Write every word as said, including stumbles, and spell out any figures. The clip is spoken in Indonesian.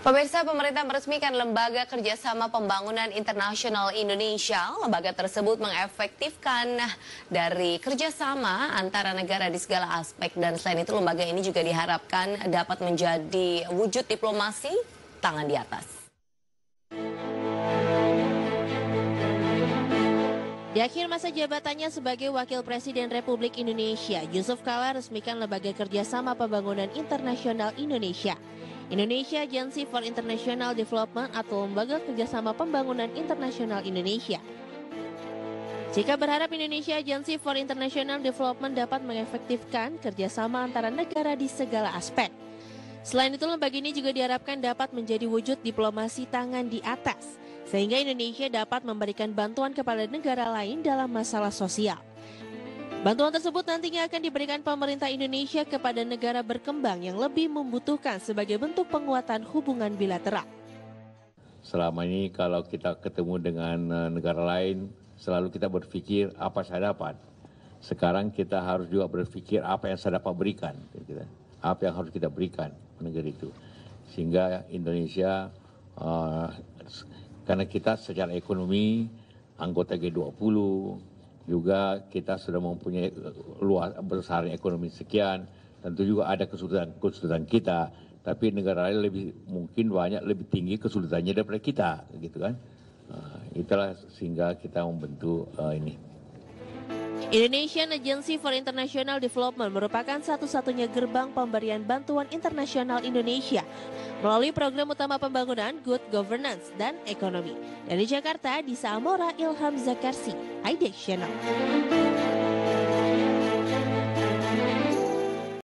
Pemirsa, pemerintah meresmikan Lembaga Kerjasama Pembangunan Internasional Indonesia. Lembaga tersebut mengefektifkan dari kerjasama antara negara di segala aspek. Dan selain itu, lembaga ini juga diharapkan dapat menjadi wujud diplomasi tangan di atas. Di akhir masa jabatannya sebagai Wakil Presiden Republik Indonesia, Yusuf Kala resmikan Lembaga Kerjasama Pembangunan Internasional Indonesia. Indonesia Agency for International Development atau Lembaga Kerjasama Pembangunan Internasional Indonesia. Jika berharap Indonesia Agency for International Development dapat mengefektifkan kerjasama antara negara di segala aspek. Selain itu, lembaga ini juga diharapkan dapat menjadi wujud diplomasi tangan di atas, sehingga Indonesia dapat memberikan bantuan kepada negara lain dalam masalah sosial. Bantuan tersebut nantinya akan diberikan pemerintah Indonesia kepada negara berkembang yang lebih membutuhkan sebagai bentuk penguatan hubungan bilateral. Selama ini kalau kita ketemu dengan negara lain, selalu kita berpikir apa saya dapat. Sekarang kita harus juga berpikir apa yang saya dapat berikan. Apa yang harus kita berikan ke negara itu. Sehingga Indonesia, uh, karena kita secara ekonomi, anggota G dua puluh, juga kita sudah mempunyai luas besar ekonomi sekian, tentu juga ada kesulitan-kesulitan kita, tapi negara lain lebih mungkin banyak lebih tinggi kesulitannya daripada kita, gitu kan? Uh, itulah sehingga kita membentuk uh, ini. Indonesian Agency for International Development merupakan satu-satunya gerbang pemberian bantuan internasional Indonesia melalui program utama pembangunan, good governance, dan ekonomi. Dari Jakarta, Disa Amora, Ilham Zakarsi, I D X Channel.